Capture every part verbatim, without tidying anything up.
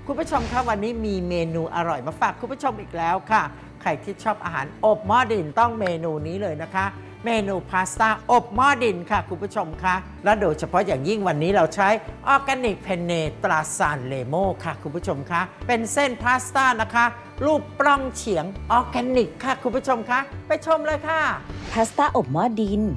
คุณผู้ชมคะวันนี้มีเมนูอร่อยมาฝากคุณผู้ชมอีกแล้วค่ะใครที่ชอบอาหารอบหม้อดินต้องเมนูนี้เลยนะคะเมนูพาสต้าอบหม้อดินค่ะคุณผู้ชมคะและโดยเฉพาะอย่างยิ่งวันนี้เราใช้ออร์แกนิกเพนเนตราซานเลโมค่ะคุณผู้ชมคะเป็นเส้นพาสต้านะคะรูปปล้องเฉียงออร์แกนิกค่ะคุณผู้ชมคะไปชมเลยค่ะพาสต้าอบหม้อดิน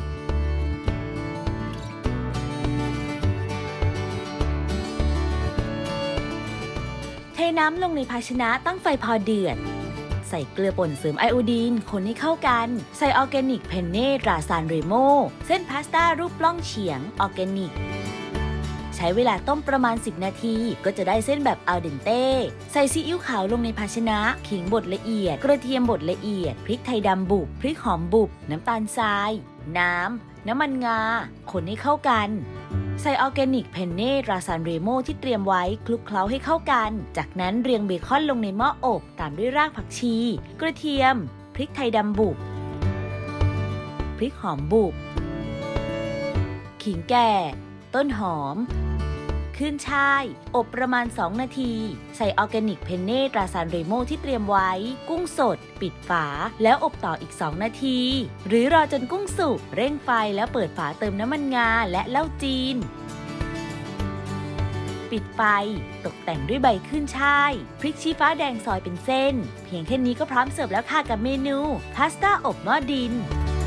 เทน้ำลงในภาชนะตั้งไฟพอเดือดใส่เกลือป่นเสริมไอโอดีนคนให้เข้ากันใส่ออร์แกนิกเพนเน่ตราซานเรโมเส้นพาสต้ารูปปล้องเฉียงออร์แกนิกใช้เวลาต้มประมาณสิบนาทีก็จะได้เส้นแบบอัลเดนเต้ใส่ซีอิ๊วขาวลงในภาชนะขิงบดละเอียดกระเทียมบดละเอียดพริกไทยดำบุบพริกหอมบุบน้ำตาลทรายน้ำน้ำมันงาคนให้เข้ากันใส่ออร์แกนิกเพนเน่ราซานเรโมที่เตรียมไว้คลุกเคล้าให้เข้ากันจากนั้นเรียงเบคอนลงในหม้ออบตามด้วยรากผักชีกระเทียมพริกไทยดำบุบพริกหอมบุบขิงแก่ต้นหอมขึ้นช่ายอบประมาณสองนาทีใส่ออร์แกนิกเพนเน่ตราซานเรโมที่เตรียมไว้กุ้งสดปิดฝาแล้วอบต่ออีกสองนาทีหรือรอจนกุ้งสุกเร่งไฟแล้วเปิดฝาเติมน้ำมันงาและเหล้าจีนปิดไฟตกแต่งด้วยใบขึ้นช่ายพริกชี้ฟ้าแดงซอยเป็นเส้นเพียงแค่นี้ก็พร้อมเสิร์ฟแล้วค่ะกับเมนูพาสต้าอบหม้อดิน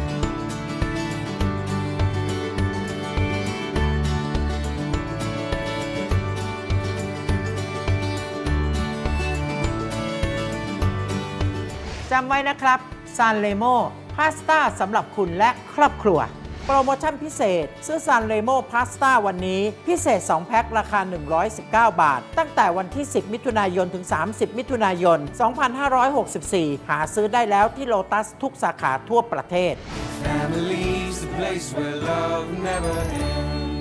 จำไว้นะครับซานเลโมพาสต้าสำหรับคุณและครอบครัวโปรโมชั่นพิเศษซื้อซานเลโมพาสต้าวันนี้พิเศษสองแพ็คราคาหนึ่งร้อยสิบเก้าบาทตั้งแต่วันที่สิบมิถุนายนถึงสามสิบมิถุนายนสองพันห้าร้อยหกสิบสี่หาซื้อได้แล้วที่โลตัสทุกสาขาทั่วประเทศ Family's the place where love never ends